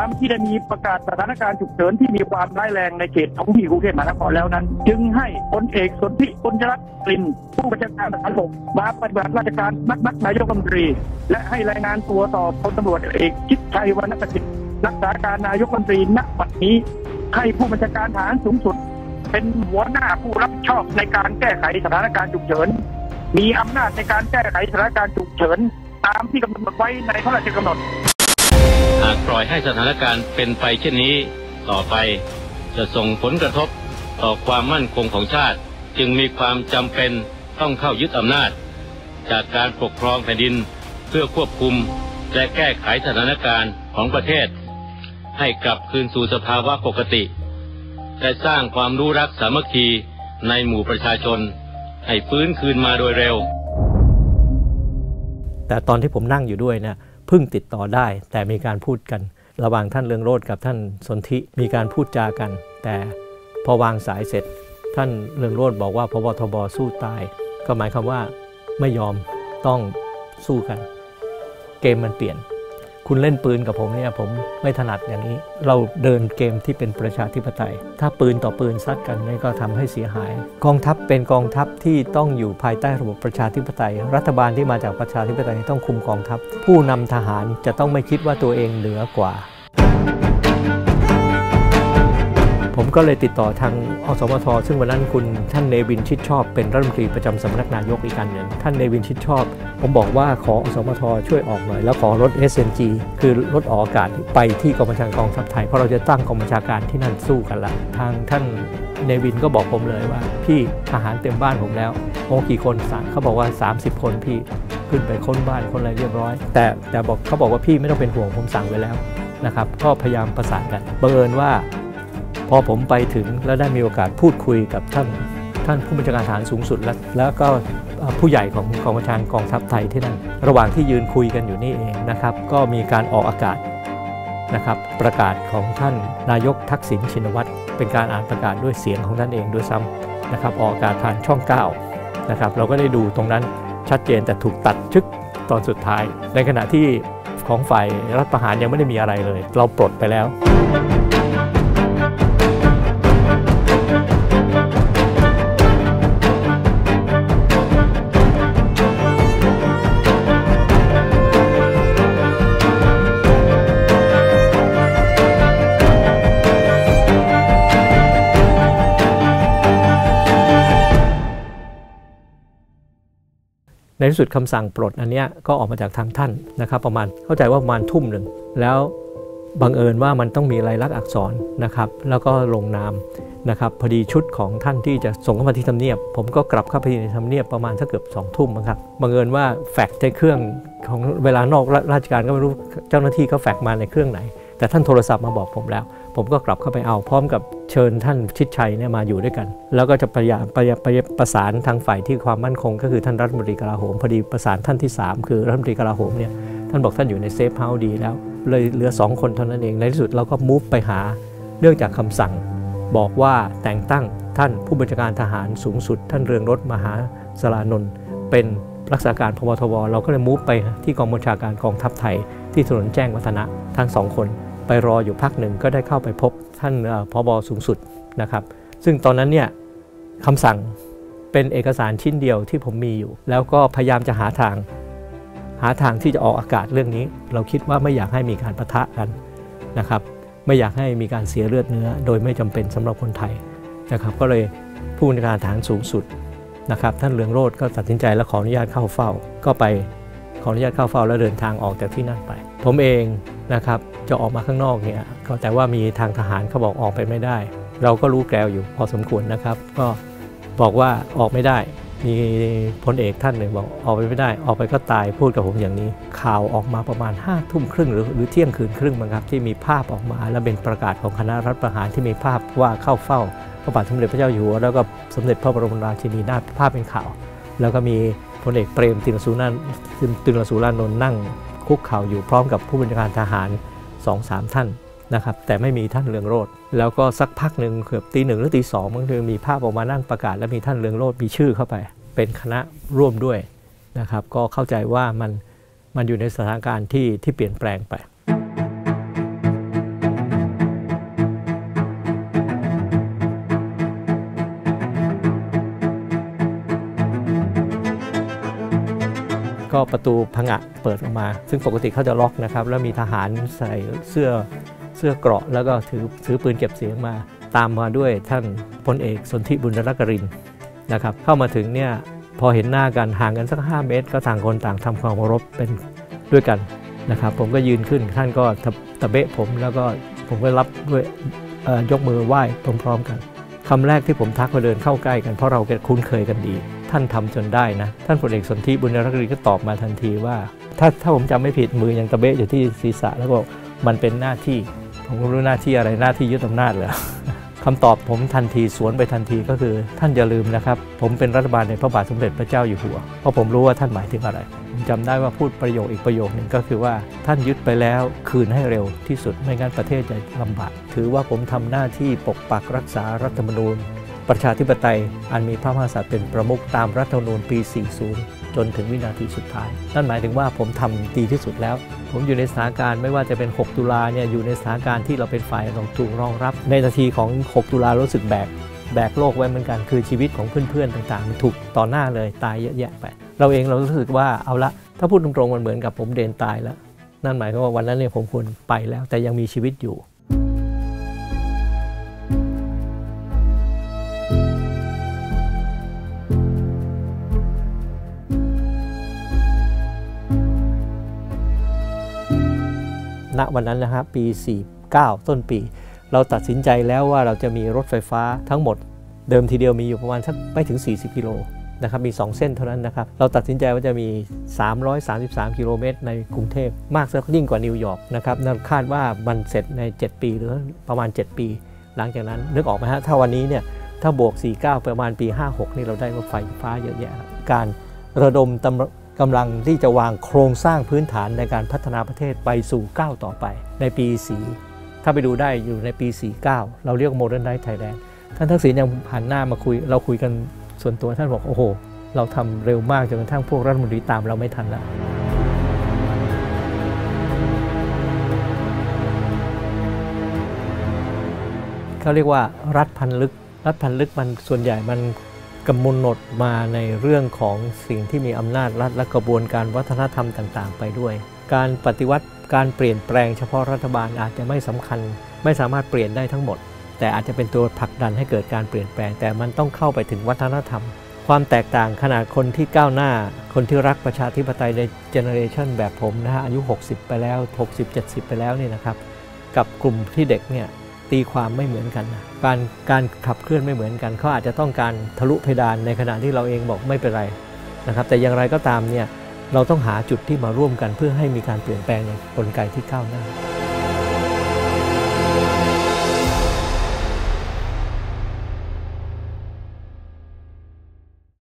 ามที่ได้มีประกาศสถานการณ์ฉุกเฉินที่มีความร้ายแรงในเขตท้องที่กรุงเทพมหานครแล้วนั้นจึงให้พลเอกสนธิปุญญรัตน์กลิ่นผู้บัญชาการทหารบกมาปฏิบัติราชการนักนายกรัฐมนตรีและให้รายงานตัวต่อพลตำรวจเอกชิดชัยวรรณประสิทธิ์รักษาการนายกรัฐมนตรีณบัดนี้ให้ผู้บัญชาการทหารสูงสุดเป็นหัวหน้าผู้รับผิดชอบในการแก้ไขสถานการณ์ฉุกเฉินมีอำนาจในการแก้ไขสถานการณ์ฉุกเฉินตามที่กำหนดไว้ในพระราชกำหนดหากปล่อยให้สถานการณ์เป็นไปเช่นนี้ต่อไปจะส่งผลกระทบต่อความมั่นคงของชาติจึงมีความจำเป็นต้องเข้ายึดอำนาจจากการปกครองแผ่นดินเพื่อควบคุมและแก้ไขสถานการณ์ของประเทศให้กลับคืนสู่สภาวะปกติและสร้างความรู้รักสามัคคีในหมู่ประชาชนให้ฟื้นคืนมาโดยเร็วแต่ตอนที่ผมนั่งอยู่ด้วยเนี่ยเพิ่งติดต่อได้แต่มีการพูดกันระหว่างท่านเรืองโรจน์กับท่านสนธิมีการพูดจากันแต่พอวางสายเสร็จท่านเรืองโรจน์บอกว่าพบทบสู้ตายก็หมายความว่าไม่ยอมต้องสู้กันเกมมันเปลี่ยนคุณเล่นปืนกับผมเนี่ยผมไม่ถนัดอย่างนี้เราเดินเกมที่เป็นประชาธิปไตยถ้าปืนต่อปืนซัดกันนี่ก็ทำให้เสียหายกองทัพเป็นกองทัพที่ต้องอยู่ภายใต้ระบบประชาธิปไตยรัฐบาลที่มาจากประชาธิปไตยต้องคุมกองทัพผู้นำทหารจะต้องไม่คิดว่าตัวเองเหนือกว่าผมก็เลยติดต่อทางอสมทซึ่งวันนั้นท่านเนวินชิดชอบเป็นรัฐมนตรีประจำสำนักนายกอีกการหนึ่งท่านเนวินชิดชอบผมบอกว่าขออสมทช่วยออกหน่อยแล้วขอรถ SNG คือรถออกอากาศไปที่กองบัญชาการกองทัพไทยเพราะเราจะตั้งกองบัญชาการที่นั่นสู้กันละทางท่านเนวินก็บอกผมเลยว่าพี่ทหารเต็มบ้านผมแล้วโอ้กี่คนเขาบอกว่า30คนพี่ขึ้นไปค้นบ้านคนอะไรเรียบร้อยแต่เขาบอกว่าพี่ไม่ต้องเป็นห่วงผมสั่งไว้แล้วนะครับก็พยายามประสานกันบังเอิญว่าพอผมไปถึงแล้วได้มีโอกาสพูดคุยกับท่านผู้บัญชาการทหารสูงสุดแล้วก็ผู้ใหญ่ของกองบัญชาการกองทัพไทยที่นั่นระหว่างที่ยืนคุยกันอยู่นี่เองนะครับก็มีการออกอากาศนะครับประกาศของท่านนายกทักษิณชินวัตรเป็นการอ่านประกาศด้วยเสียงของท่านเองด้วยซ้ำนะครับออกอากาศผ่านช่อง9นะครับเราก็ได้ดูตรงนั้นชัดเจนแต่ถูกตัดชึกตอนสุดท้ายในขณะที่ของฝ่ายรัฐประหารยังไม่ได้มีอะไรเลยเราปลดไปแล้วในที่สุดคำสั่งปลดอันนี้ก็ออกมาจากทางท่านนะครับประมาณเข้าใจว่าประมาณทุ่มหนึ่งแล้วบังเอิญว่ามันต้องมีลายลักษณ์อักษรนะครับแล้วก็ลงนามนะครับพอดีชุดของท่านที่จะส่งเข้ามาที่ทำเนียบผมก็กลับเข้าไปในทำเนียบประมาณสักเกือบ2 ทุ่มครับบังเอิญว่าแฟกซ์ในเครื่องของเวลานอกราชการก็ไม่รู้เจ้าหน้าที่เขาแฟกซ์มาในเครื่องไหนแต่ท่านโทรศัพท์มาบอกผมแล้วผมก็กลับเข้าไปเอาพร้อมกับเชิญท่านชิดชัยเนี่ยมาอยู่ด้วยกันแล้วก็จะพยายามประสานทางฝ่ายที่ความมั่นคงก็คือท่านรัฐมนตรีกลาโหมพอดีประสานท่านที่3คือรัฐมนตรีกลาโหมเนี่ยท่านบอกท่านอยู่ในเซฟเฮาส์ดีแล้วเลยเหลือ2 คนเท่านั้นเองในที่สุดเราก็มูฟไปหาเรื่องจากคำสั่งบอกว่าแต่งตั้งท่านผู้บัญชาการทหารสูงสุดท่านเรืองรสมหาสรานนท์เป็นรักษาการพบทบเราก็เลยมูฟไปที่กองบัญชาการกองทัพไทยที่ถนนแจ้งวัฒนะทั้ง2 คนไปรออยู่พักหนึ่งก็ได้เข้าไปพบท่านผบ.สูงสุดนะครับซึ่งตอนนั้นเนี่ยคำสั่งเป็นเอกสารชิ้นเดียวที่ผมมีอยู่แล้วก็พยายามจะหาทางที่จะออกอากาศเรื่องนี้เราคิดว่าไม่อยากให้มีการปะทะกันนะครับไม่อยากให้มีการเสียเลือดเนื้อโดยไม่จำเป็นสำหรับคนไทยนะครับก็เลยผู้บัญชาการทหารสูงสุดนะครับท่านเรืองโรจน์ก็ตัดสินใจและขออนุญาตเข้าเฝ้าก็ไปขออนุญาตเข้าเฝ้าแล้วเดินทางออกจากที่นั่นไปผมเองนะครับจะออกมาข้างนอกเนี่ยก็แต่ว่ามีทางทหารเขาบอกออกไปไม่ได้เราก็รู้แกวอยู่พอสมควรนะครับก็บอกว่าออกไม่ได้มีพลเอกท่านหนึ่งบอกออกไปไม่ได้ออกไปก็ตายพูดกับผมอย่างนี้ข่าวออกมาประมาณ5 ทุ่มครึ่งหรือเที่ยงคืนครึ่งมั้งครับที่มีภาพออกมาและเป็นประกาศของคณะรัฐประหารที่มีภาพว่าเข้าเฝ้าพระบาทสมเด็จพระเจ้าอยู่หัวแล้วก็สมเด็จพระบรมราชินีนาถภาพเป็นข่าวแล้วก็มีพลเอกเปรมติณสูรานนท์นั่งคุกเข่าอยู่พร้อมกับผู้บัญชาการทหาร 2-3 ท่านนะครับแต่ไม่มีท่านเรืองโรจน์แล้วก็สักพักหนึ่งเกือบตี 1หรือตี 2มันคือมีภาพออกมานั่งประกาศและมีท่านเรืองโรจน์มีชื่อเข้าไปเป็นคณะร่วมด้วยนะครับก็เข้าใจว่ามันอยู่ในสถานการณ์ที่เปลี่ยนแปลงไปประตูผงะเปิดออกมาซึ่งปกติเขาจะล็อกนะครับแล้วมีทหารใส่เสื้อเกราะแล้วก็ถือปืนเก็บเสียงมาตามมาด้วยท่านพลเอกสนธิบุญรักรินทร์นะครับเข้ามาถึงเนี่ยพอเห็นหน้ากันห่างกันสัก5 เมตรก็ต่างคนต่างทำความเคารพเป็นด้วยกันนะครับผมก็ยืนขึ้นท่านก็ตะเบะผมแล้วก็ผมก็รับด้วยยกมือไหว้พร้อมๆกันคำแรกที่ผมทักมาเดินเข้าใกล้กันเพราะเราคุ้นเคยกันดีท่านทำจนได้นะท่านพลเอกสนธิบุญรักรินทร์ก็ตอบมาทันทีว่าถ้าผมจำไม่ผิดมือยังตะเบะอยู่ที่ศีรษะแล้วก็มันเป็นหน้าที่ผมก็รู้หน้าที่อะไรหน้าที่ยึดอำนาจเหรอ คำตอบผมทันทีสวนไปทันทีก็คือท่านอย่าลืมนะครับผมเป็นรัฐบาลในพระบาทสมเด็จพระเจ้าอยู่หัวเพราะผมรู้ว่าท่านหมายถึงอะไรผมจำได้ว่าพูดประโยคอีกประโยคนึงก็คือว่าท่านยึดไปแล้วคืนให้เร็วที่สุดไม่งั้นประเทศจะลำบากถือว่าผมทำหน้าที่ปกปักรักษารัฐธรรมนูญประชาธิปไตยอันมีพระมหากษัตริย์เป็นประมุขตามรัฐธรรมนูญปี 40 จนถึงวินาทีสุดท้ายนั่นหมายถึงว่าผมทำดีที่สุดแล้วผมอยู่ในสถานการณ์ไม่ว่าจะเป็น 6 ตุลาเนี่ยอยู่ในสถานการณ์ที่เราเป็นฝ่ายถูกรองรับในนาทีของ 6 ตุลารู้สึกแบกโลกไว้เหมือนกันคือชีวิตของเพื่อนๆต่างๆมันถูกต่อหน้าเลยตายเยอะแยะไปเราเองเรารู้สึกว่าเอาละถ้าพูดตรงๆมันเหมือนกับผมเดินตายแล้วนั่นหมายความว่าวันนั้นเนี่ยผมควรไปแล้วแต่ยังมีชีวิตอยู่ณวันนั้นนะครับปี 49 ต้นปีเราตัดสินใจแล้วว่าเราจะมีรถไฟฟ้าทั้งหมดเดิมทีเดียวมีอยู่ประมาณสักไม่ถึง40 กิโลนะครับมี2 เส้นเท่านั้นนะครับเราตัดสินใจว่าจะมี333 กิโลเมตรในกรุงเทพมากซะยิ่งกว่านิวยอร์กนะครับนั่นคาดว่ามันเสร็จใน7 ปีหรือประมาณ7 ปีหลังจากนั้นนึกออกไหมฮะถ้าวันนี้เนี่ยถ้าบวก49ประมาณปี 56นี่เราได้รถไฟฟ้าเยอะแยะการระดมกำลังที่จะวางโครงสร้างพื้นฐานในการพัฒนาประเทศไปสู่ก้าวต่อไปในปี4ถ้าไปดูได้อยู่ในปี 49เราเรียก Modernize Thailand ท่านทักษิณยังผ่านหน้ามาคุยเราคุยกันส่วนตัวท่านบอกโอ้โหเราทำเร็วมากจนกระทั่งพวกรัฐมนตรีตามเราไม่ทันแล้วเขาเรียกว่ารัฐพันลึกมันส่วนใหญ่มันกำหนดมาในเรื่องของสิ่งที่มีอำนาจรัฐและกระบวนการวัฒนธรรมต่างๆไปด้วยการปฏิวัติการเปลี่ยนแปลงเฉพาะรัฐบาลอาจจะไม่สำคัญไม่สามารถเปลี่ยนได้ทั้งหมดแต่อาจจะเป็นตัวผลักดันให้เกิดการเปลี่ยนแปลงแต่มันต้องเข้าไปถึงวัฒนธรรมความแตกต่างขนาดคนที่ก้าวหน้าคนที่รักประชาธิปไตยในเจเนอเรชันแบบผมนะฮะอายุ60ไปแล้ว60-70ไปแล้วนี่นะครับกับกลุ่มที่เด็กเนี่ยตีความไม่เหมือนกันนะการขับเคลื่อนไม่เหมือนกันเขาอาจจะต้องการทะลุเพดานในขณะที่เราเองบอกไม่เป็นไรนะครับแต่อย่างไรก็ตามเนี่ยเราต้องหาจุดที่มาร่วมกันเพื่อให้มีการเปลี่ยนแปลงในกลไกที่ก้าวหน้า